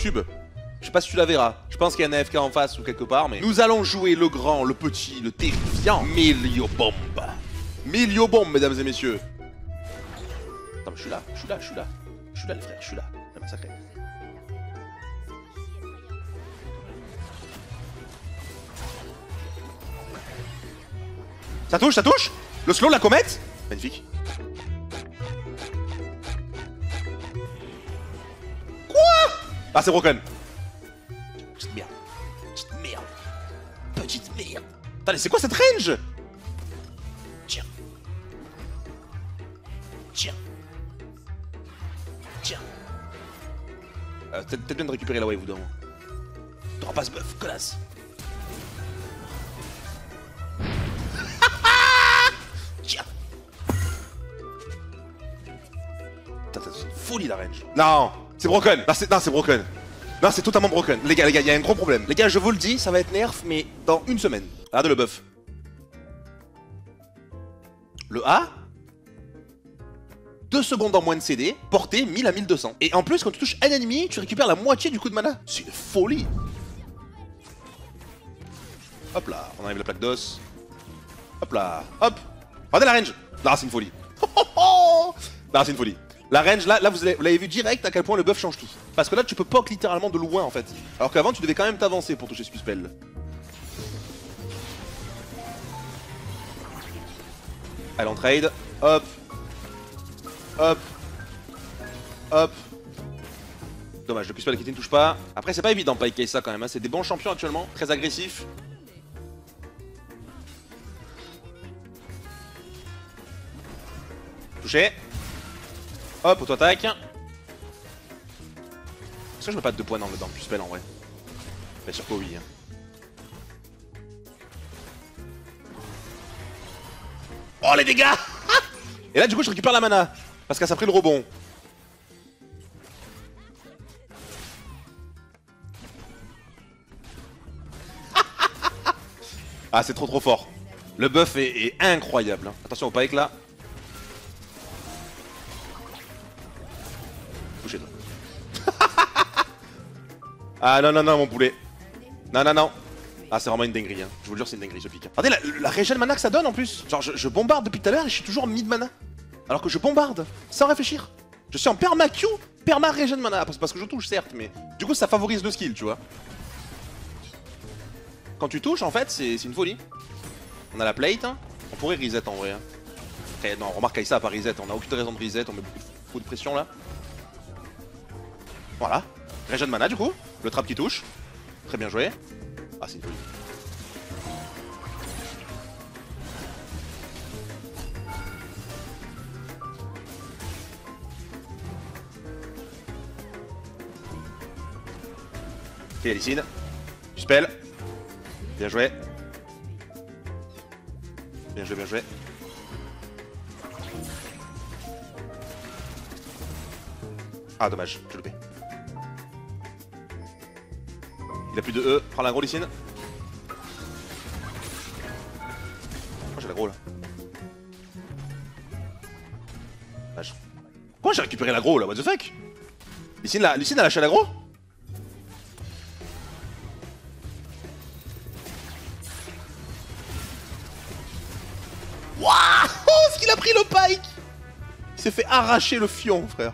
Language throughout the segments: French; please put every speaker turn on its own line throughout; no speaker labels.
YouTube. Je sais pas si tu la verras. Je pense qu'il y a un AFK en face ou quelque part, mais nous allons jouer le grand, le petit, le terrifiant Miliobomb. Miliobomb, mesdames et messieurs. Attends, mais je suis là, je suis là, je suis là. Je suis là, les frères, je suis là. La massacré. Ça touche, ça touche. Le slow, la comète. Magnifique. Quoi? Ah, c'est broken. Petite merde. Petite merde. Petite merde. Attendez, c'est quoi cette range? Tiens. Tiens. Tiens. Peut-être bien de récupérer la wave ou d'avant. T'auras pas ce buff, connasse. Tiens. Putain, c'est une folie la range. Non, c'est broken. Non, c'est broken. Non, c'est totalement broken. Les gars, il y a un gros problème. Les gars, je vous le dis, ça va être nerf, mais dans une semaine. Regardez le buff. Le A, 2 secondes en moins de CD, portée 1000 à 1200. Et en plus, quand tu touches un ennemi, tu récupères la moitié du coup de mana. C'est une folie. Hop là, on arrive la plaque d'os. Hop là, hop. Regardez la range. Là, c'est une folie. Là, c'est une folie. La range, là vous l'avez vu direct à quel point le buff change tout. Parce que là, tu peux poke littéralement de loin en fait. Alors qu'avant, tu devais quand même t'avancer pour toucher ce spell. Allez, on trade. Hop. Hop. Hop. Dommage, le spell qui ne touche pas. Après, c'est pas évident, Pike Kai'Sa quand même. Hein. C'est des bons champions actuellement. Très agressifs. Touché. Hop, auto-attaque. Est-ce que je mets pas de 2 points dans le spell en vrai? Bien sûr que oui. Hein. Oh les dégâts. Et là du coup je récupère la mana. Parce qu'elle s'est pris le rebond. Ah c'est trop fort. Le buff est incroyable. Hein. Attention au pike là. Touché toi. Ah non mon poulet. Non. Ah c'est vraiment une dinguerie hein. Je vous le jure c'est une dinguerie ce pic. Regardez la régène mana que ça donne en plus. Genre je bombarde depuis tout à l'heure et je suis toujours mid mana. Alors que je bombarde sans réfléchir. Je suis en perma Q, perma régène mana. Parce que je touche certes mais du coup ça favorise le skill tu vois. Quand tu touches en fait c'est une folie. On a la plate hein. On pourrait reset en vrai hein. Après, non remarque Kai'Sa a pas reset. On a aucune raison de reset. On met beaucoup de pression là. Voilà. Régène mana du coup. Le trap qui touche. Très bien joué. Ah c'est une folie. Ok Alicine. Du spell. Bien joué. Bien joué. Ah dommage, j'ai loupé. Il a plus de E, prends la gros Licine. Oh j'ai l'aggro là. Dommage. Pourquoi j'ai récupéré l'aggro là, what the fuck? Licine a lâché l'aggro? Waouh! Ce qu'il a pris le pike! Il s'est fait arracher le fion frère.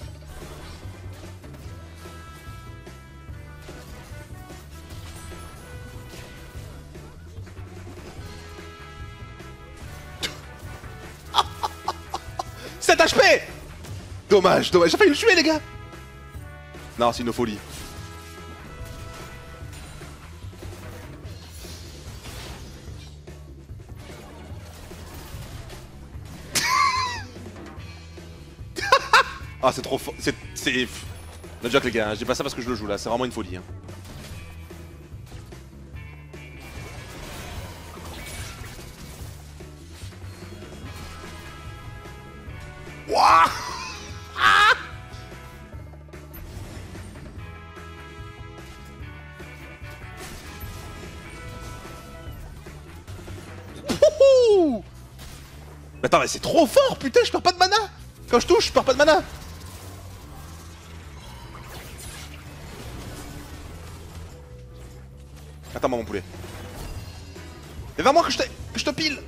HP. Dommage, j'ai failli le tuer les gars. Non, c'est une folie. Ah c'est trop fort, c'est... No joke les gars, je dis pas ça parce que je le joue là, c'est vraiment une folie. Hein. Wouah ah mais attends mais c'est trop fort putain, je perds pas de mana. Quand je touche, je perds pas de mana. Attends-moi mon poulet. Et vers moi que je te pile.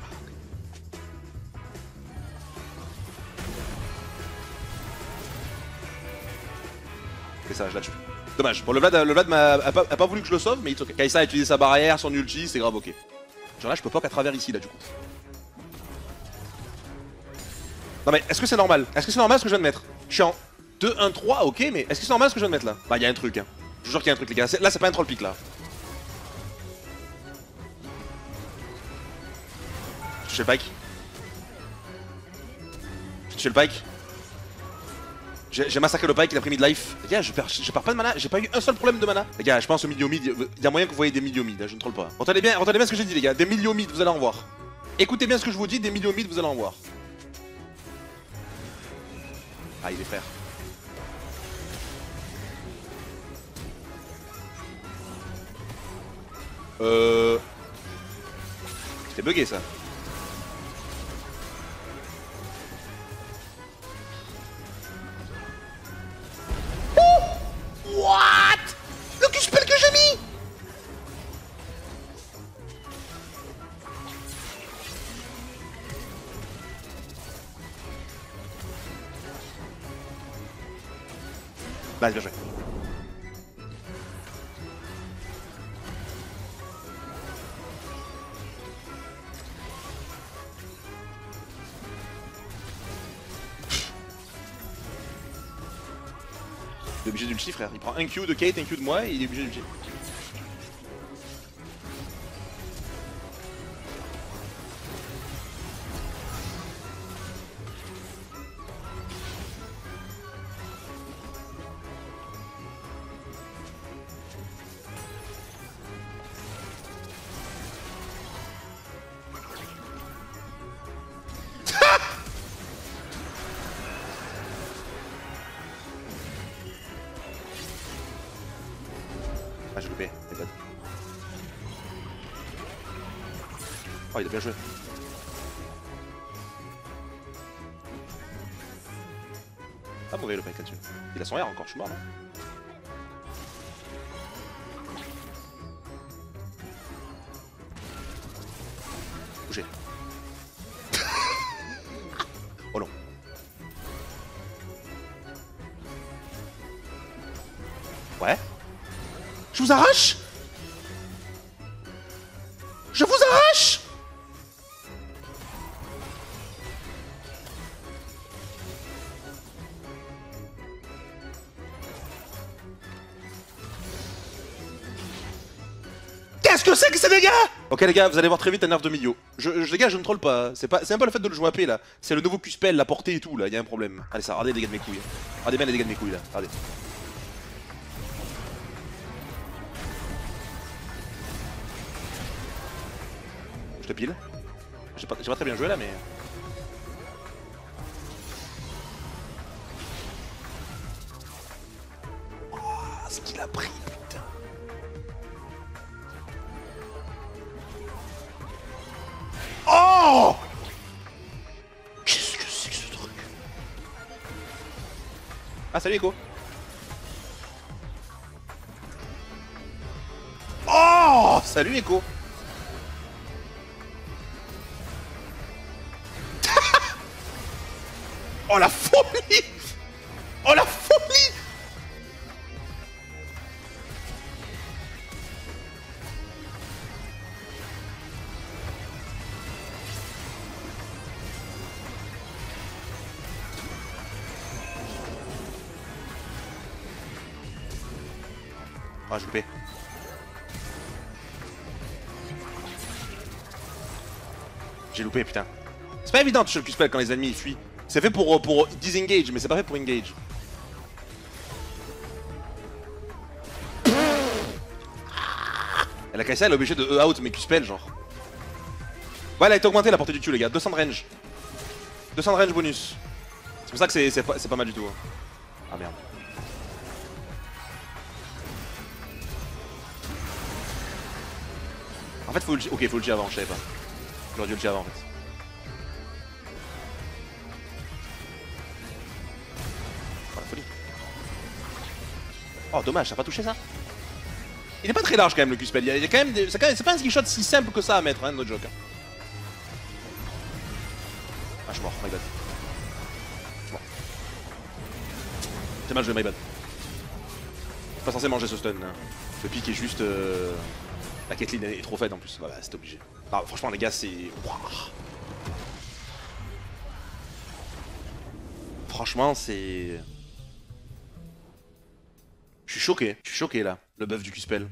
Et ça, je la tue. Dommage. Bon, le Vlad a pas voulu que je le sauve, mais il ok. Kai'Sa a utilisé sa barrière, son ulti, c'est grave ok. Genre là, je peux pas qu'à travers ici, là, du coup. Non mais, est-ce que c'est normal? Est-ce que c'est normal ce que je viens de mettre? Je suis en 2-1-3, ok, mais est-ce que c'est normal ce que je viens de mettre là? Bah, il y a un truc, hein. Je vous jure qu'il y a un truc, les gars. Là, c'est pas un troll pick, là. Je touche le pike. Je touche le pike. J'ai massacré le pike, il a pris mid-life. Les gars, je perds pas de mana, j'ai pas eu un seul problème de mana. Les gars, je pense au milieu mid, il y a moyen que vous voyez des milieux mid, je ne troll pas. Entendez bien ce que j'ai dit, les gars, des milieux mid, vous allez en voir. Écoutez bien ce que je vous dis, des milieux mid, vous allez en voir. Ah, il est frère. C'était bugué ça. What? Le Q-spell que j'ai mis. Vas-y, bien joué. Il est obligé d'ulti, frère. Il prend un Q de Kate, un Q de moi et il est obligé d'ulti. Ah, j'ai loupé, c'est bad. Oh, il a bien joué. Ah, mauvais le mec là-dessus. Il a son R encore, je suis mort là. Bougez. Oh non. Ouais. Je vous arrache. Je vous arrache. Qu'est-ce que c'est que ces dégâts? Ok les gars, vous allez voir très vite un nerf de milieu. Les gars, je ne troll pas. C'est même pas le fait de le jouer AP là. C'est le nouveau Q-spell, la portée et tout là. Il y a un problème. Allez ça, regardez les dégâts de mes couilles. Regardez bien les dégâts de mes couilles là. Regardez. Je te pile. J'ai pas très bien joué là mais. Oh, ce qu'il a pris, putain. Oh! Qu'est-ce que c'est que ce truc? Ah salut Echo. Oh! Salut Echo. Oh la folie! Oh la folie! Ah, j'ai loupé. J'ai loupé, putain. C'est pas évident de toucher le Q-spell quand les ennemis fuient. C'est fait pour disengage, mais c'est pas fait pour engage. Et la Kai'Sa elle est obligée de E-out mes Q-spell, genre. Ouais, elle a été augmentée la portée du Q, les gars. 200 de range. 200 de range bonus. C'est pour ça que c'est pas mal du tout. Hein. Ah merde. En fait, faut ulti. Ok, faut ulti avant, je savais pas. J'aurais dû ulti avant en fait. Oh la folie. Oh dommage, ça a pas touché ça. Il est pas très large quand même le Q-spell. Il y a quand même des... C'est pas un skill shot si simple que ça à mettre, hein, no joke. Ah, je suis mort, my bad. Je suis mort. C'est mal joué, my bad. Pas censé manger ce stun. Hein. Le pic est juste... La Caitlyn est trop faible en plus. Voilà, c'est obligé. Ah, franchement, les gars, c'est... Wow. Franchement, c'est... Je suis choqué là, le buff du Q-spell.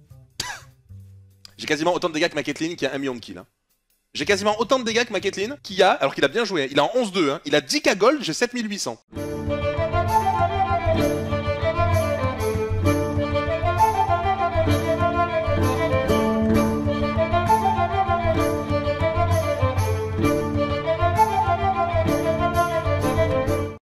J'ai quasiment autant de dégâts que ma Caitlyn qui a 1 million de kills. Hein. J'ai quasiment autant de dégâts que ma Caitlyn qui a, alors qu'il a bien joué, il a en 11-2, hein. Il a 10k gold, j'ai 7800.